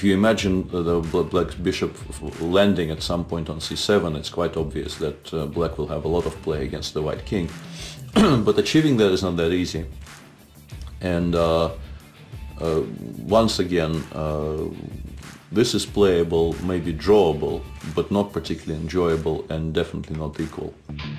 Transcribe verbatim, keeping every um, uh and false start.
if you imagine the black bishop landing at some point on c seven, it's quite obvious that uh, black will have a lot of play against the white king. But achieving that is not that easy. And uh, uh, once again, uh, this is playable, maybe drawable, but not particularly enjoyable and definitely not equal.